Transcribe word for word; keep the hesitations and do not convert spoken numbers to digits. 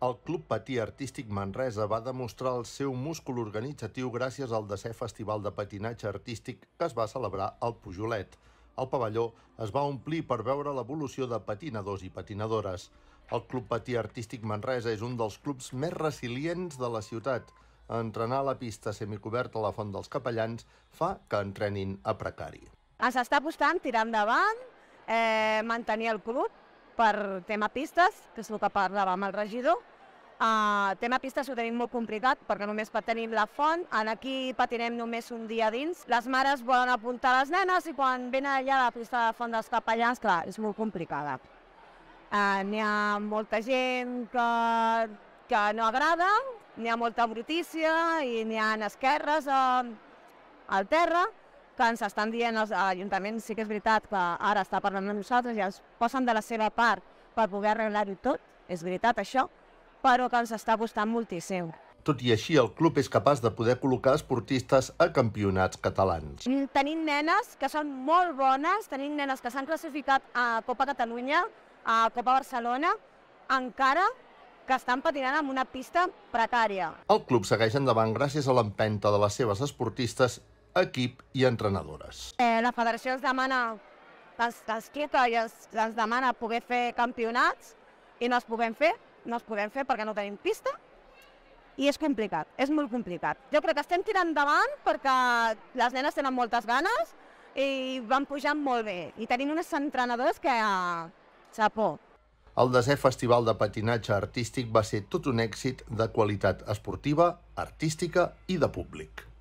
El Club Patí Artístic Manresa va demostrar el seu múscul organitzatiu gràcies al desè Festival de Patinatge Artístic que es va celebrar al Pujolet. El pavelló es va omplir per veure l'evolució de patinadors i patinadores. El Club Patí Artístic Manresa és un dels clubs més resilients de la ciutat. Entrenar a la pista semicoberta a la Font dels Capellans fa que entrenin a precari. Ens està apostant tirar endavant, eh, mantenir el club per tema pistes, que és el que parlava amb el regidor. Uh, tema pistes ho tenim molt complicat perquè només tenim la font, aquí patinem només un dia dins. Les mares volen apuntar les nenes i quan venen allà a la pista de la Font dels Capellans, clar, és molt complicada. Uh, N'hi ha molta gent que, que no agrada, n'hi ha molta brutícia i n'hi ha esquerres uh, al terra que ens estan dient als ajuntaments. Sí que és veritat que ara està parlant amb nosaltres i ens posen de la seva part per poder arreglar-ho tot, és veritat això, però que ens està costant moltíssim. Tot i així, el club és capaç de poder col·locar esportistes a campionats catalans. Tenim nenes que són molt bones, tenim nenes que s'han classificat a Copa Catalunya, a Copa Barcelona, encara que estan patinant en una pista precària. El club segueix endavant gràcies a l'empenta de les seves esportistes, equip i entrenadores. Eh, la federació ens demana, ens, ens truca i ens, ens demana poder fer campionats i no els puguem fer, no els podem fer perquè no tenim pista i és complicat, és molt complicat. Jo crec que estem tirant endavant perquè les nenes tenen moltes ganes i van pujant molt bé i tenim unes entrenadores que xapó. El desè Festival de Patinatge Artístic va ser tot un èxit de qualitat esportiva, artística i de públic.